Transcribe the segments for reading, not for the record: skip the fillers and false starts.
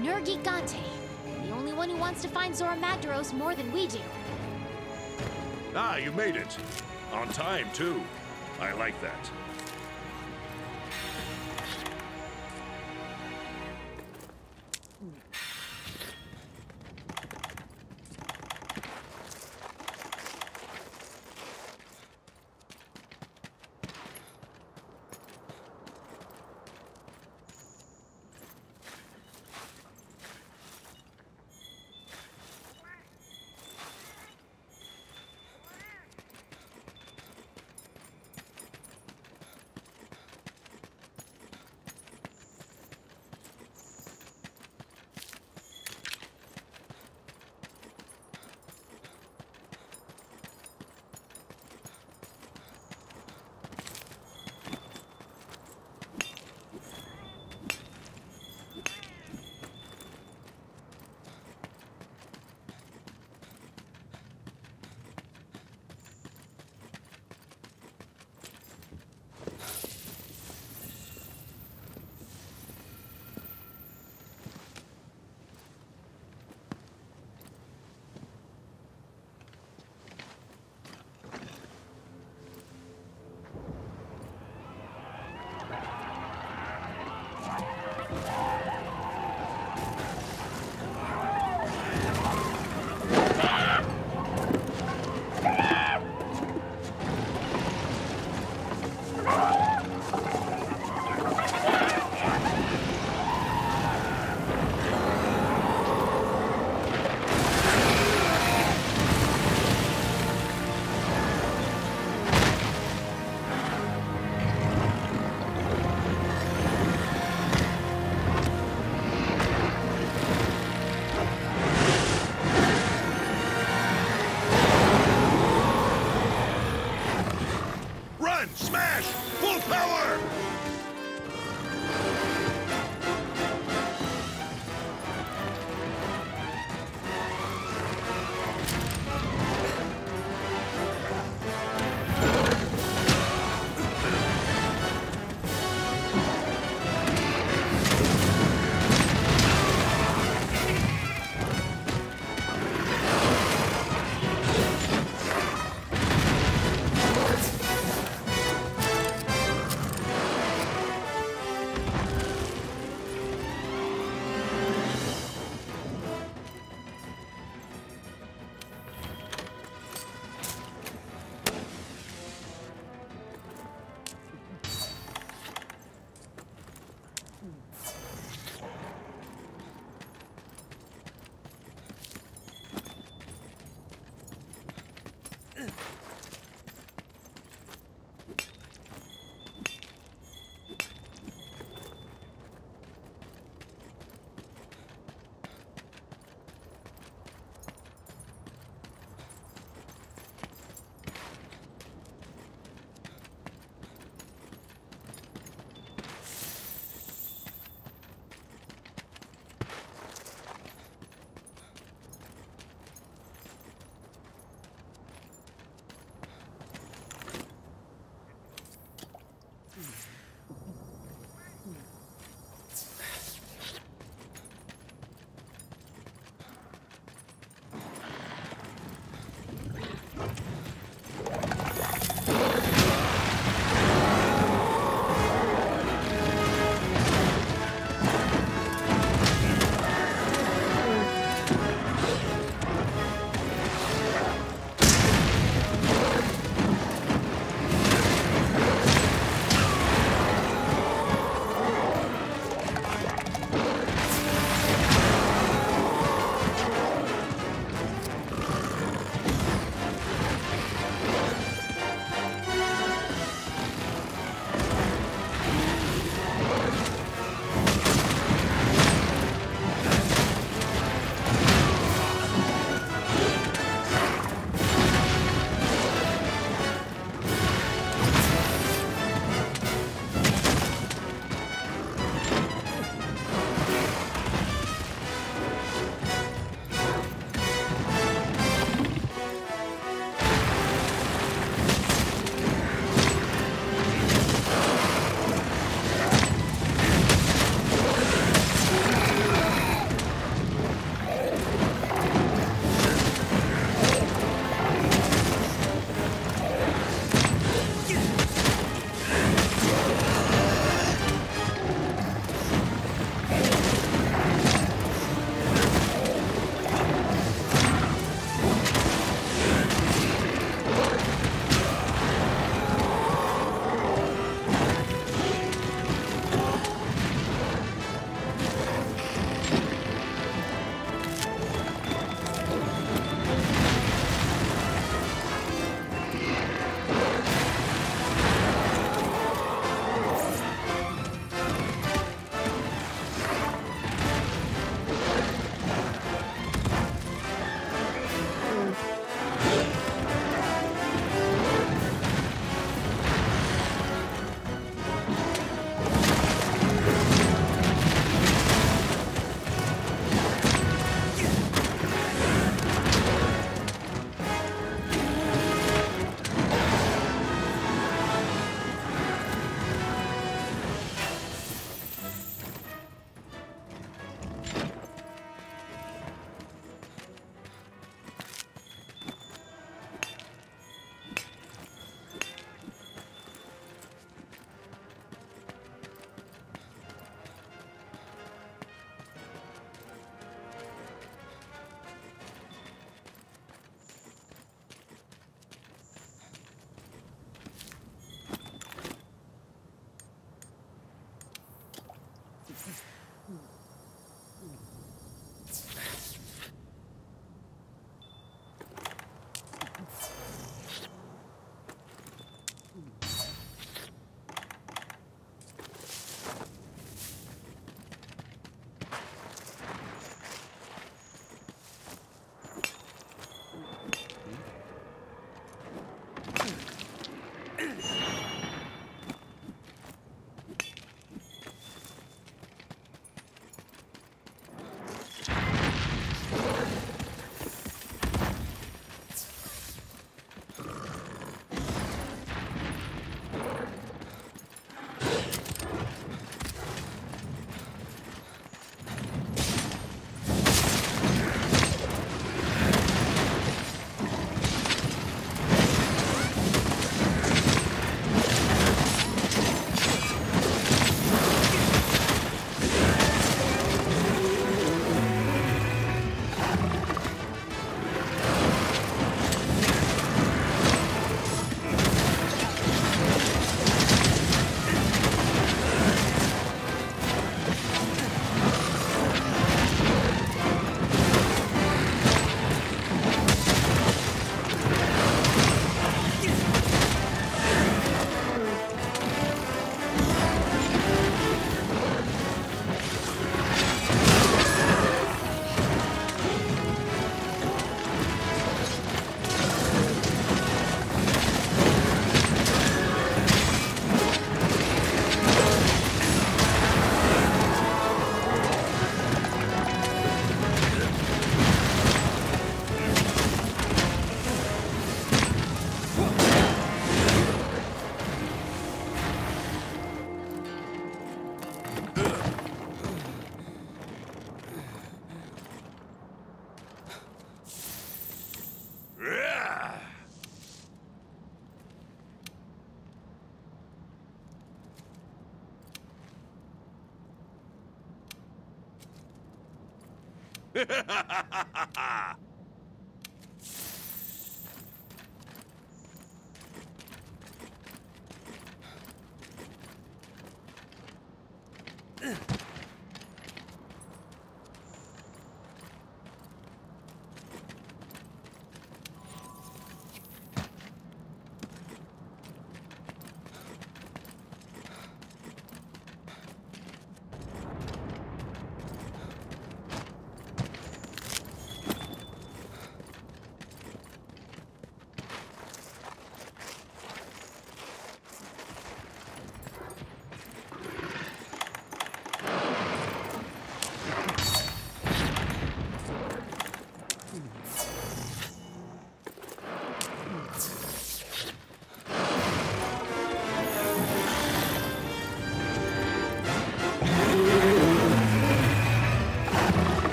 Nergigante. The only one who wants to find Zora Magdaros more than we do. Ah, you made it. On time, too. I like that.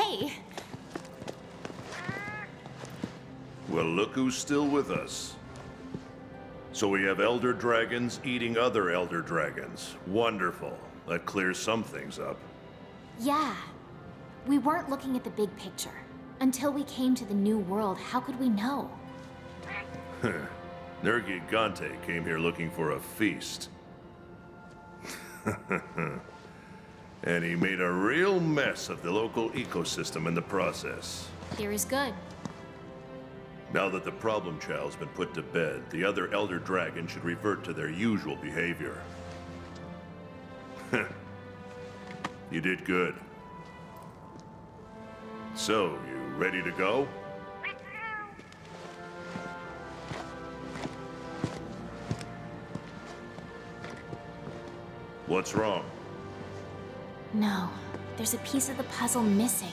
Hey! Well, look who's still with us. So we have elder dragons eating other elder dragons. Wonderful. That clears some things up. Yeah. We weren't looking at the big picture. Until we came to the new world, how could we know? Nergigante came here looking for a feast. And he made a real mess of the local ecosystem in the process. Theory's good. Now that the problem child's been put to bed, the other elder dragons should revert to their usual behavior. You did good. So, you ready to go? What's wrong? No, there's a piece of the puzzle missing.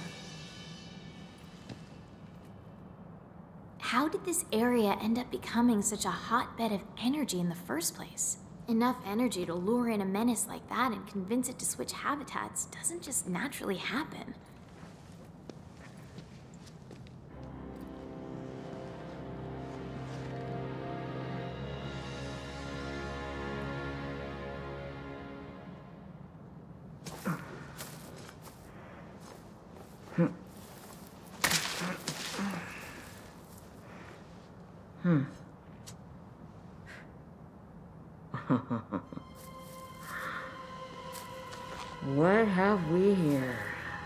How did this area end up becoming such a hotbed of energy in the first place? Enough energy to lure in a menace like that and convince it to switch habitats doesn't just naturally happen. What have we here?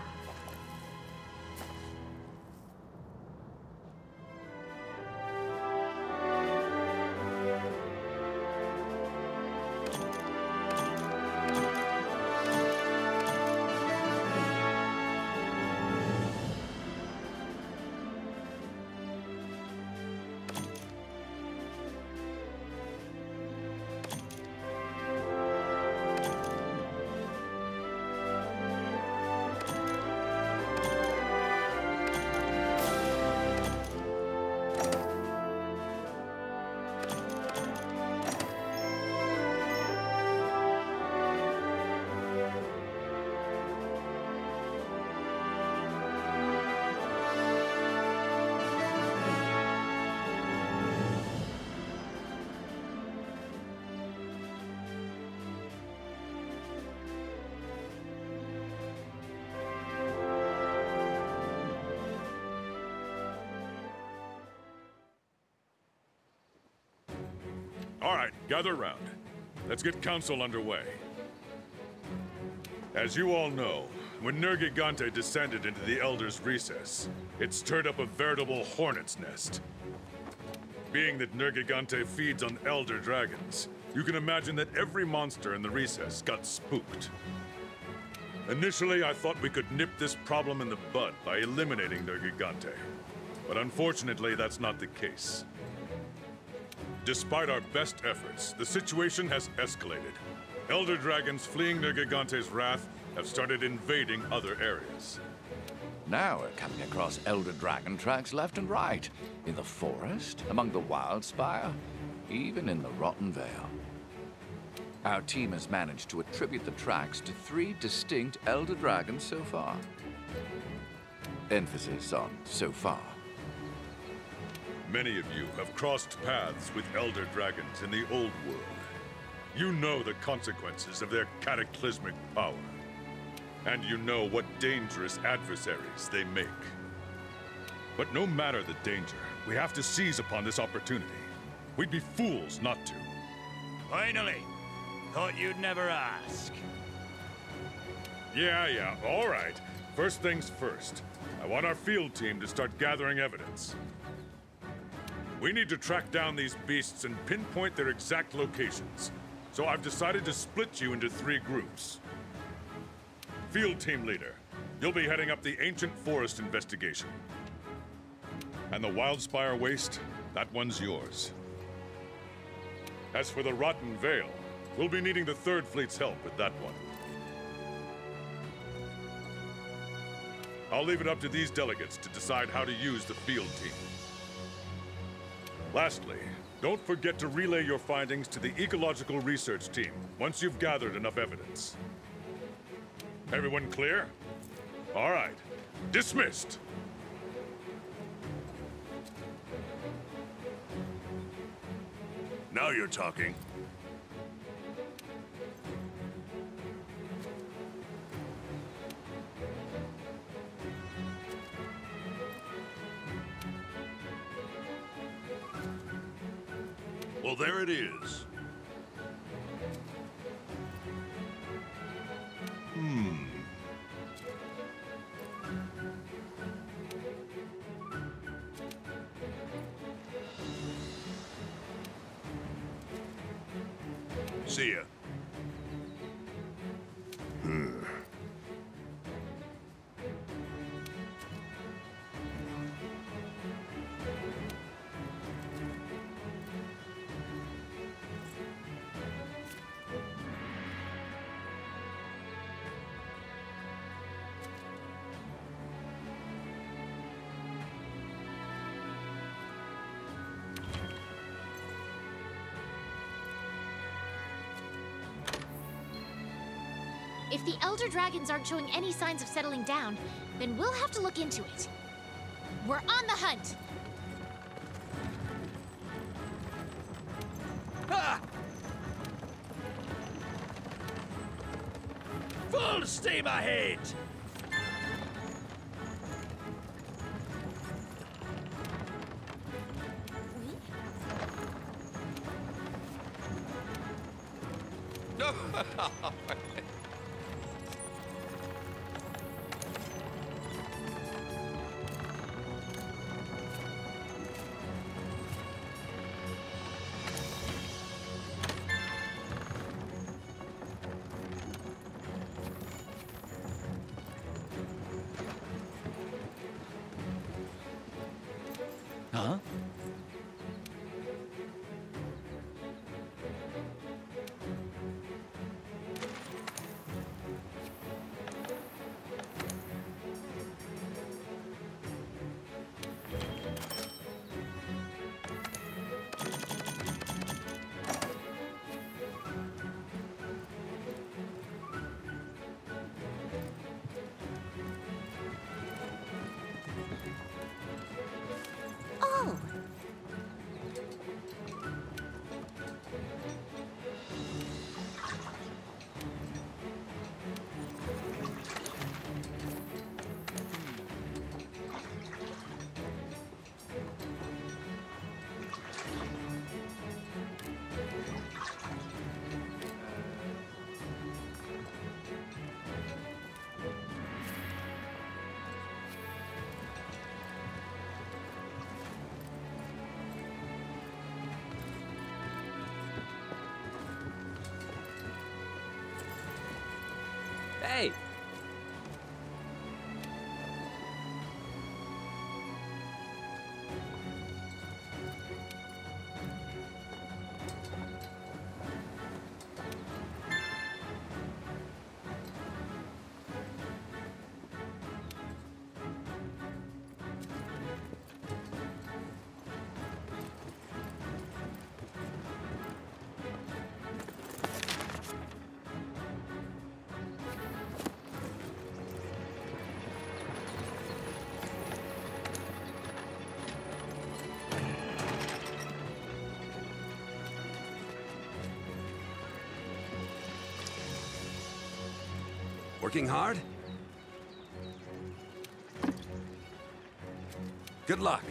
All right, gather around. Let's get council underway. As you all know, when Nergigante descended into the Elder's recess, it stirred up a veritable hornet's nest. Being that Nergigante feeds on elder dragons, you can imagine that every monster in the recess got spooked. Initially, I thought we could nip this problem in the bud by eliminating Nergigante. But unfortunately, that's not the case. Despite our best efforts, the situation has escalated. Elder dragons fleeing Nergigante's wrath have started invading other areas. Now we're coming across elder dragon tracks left and right. In the forest, among the wildspire, even in the Rotten Vale. Our team has managed to attribute the tracks to 3 distinct elder dragons so far. Emphasis on so far. Many of you have crossed paths with elder dragons in the old world. You know the consequences of their cataclysmic power. And you know what dangerous adversaries they make. But no matter the danger, we have to seize upon this opportunity. We'd be fools not to. Finally! Thought you'd never ask. Yeah, all right. First things first. I want our field team to start gathering evidence. We need to track down these beasts and pinpoint their exact locations. So I've decided to split you into 3 groups. Field team leader, you'll be heading up the ancient forest investigation. And the Wildspire Waste, that one's yours. As for the Rotten Vale, we'll be needing the 3rd Fleet's help with that one. I'll leave it up to these delegates to decide how to use the field team. Lastly, don't forget to relay your findings to the Ecological Research Team once you've gathered enough evidence. Everyone clear? All right, Dismissed. Now you're talking. Well, there it is. See ya. If the Elder Dragons aren't showing any signs of settling down, then we'll have to look into it. We're on the hunt! Ha! Full steam ahead! Huh? Oh! Hey! Working hard? Good luck.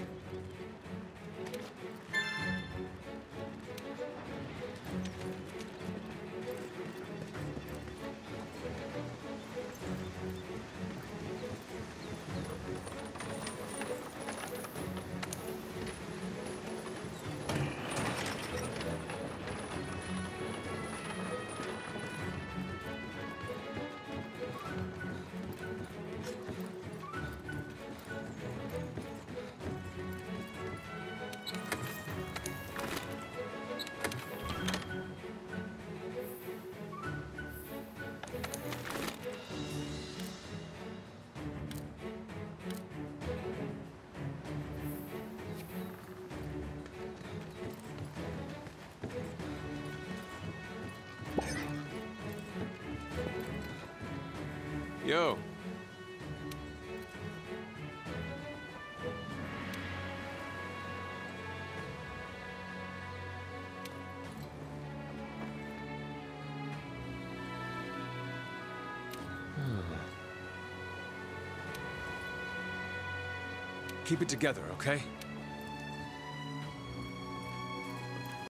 Yo. Keep it together, okay?